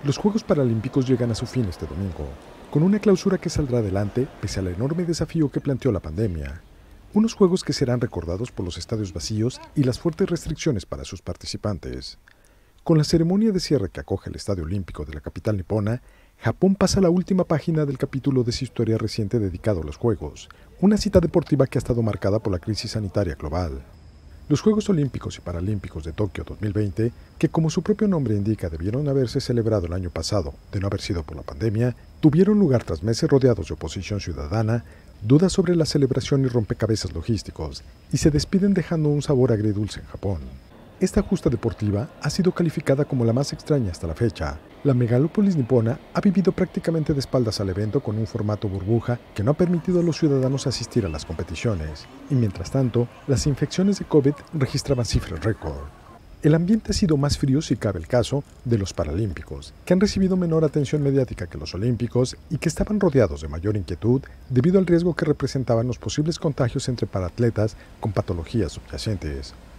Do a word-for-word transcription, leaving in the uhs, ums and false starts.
Los Juegos Paralímpicos llegan a su fin este domingo, con una clausura que saldrá adelante pese al enorme desafío que planteó la pandemia. Unos Juegos que serán recordados por los estadios vacíos y las fuertes restricciones para sus participantes. Con la ceremonia de cierre que acoge el Estadio Olímpico de la capital nipona, Japón pasa a la última página del capítulo de su historia reciente dedicado a los Juegos, una cita deportiva que ha estado marcada por la crisis sanitaria global. Los Juegos Olímpicos y Paralímpicos de Tokio dos mil veinte, que como su propio nombre indica debieron haberse celebrado el año pasado, de no haber sido por la pandemia, tuvieron lugar tras meses rodeados de oposición ciudadana, dudas sobre la celebración y rompecabezas logísticos, y se despiden dejando un sabor agridulce en Japón. Esta justa deportiva ha sido calificada como la más extraña hasta la fecha. La megalópolis nipona ha vivido prácticamente de espaldas al evento con un formato burbuja que no ha permitido a los ciudadanos asistir a las competiciones. Y mientras tanto, las infecciones de COVID registraban cifras récord. El ambiente ha sido más frío, si cabe el caso, de los Paralímpicos, que han recibido menor atención mediática que los Olímpicos y que estaban rodeados de mayor inquietud debido al riesgo que representaban los posibles contagios entre paratletas con patologías subyacentes.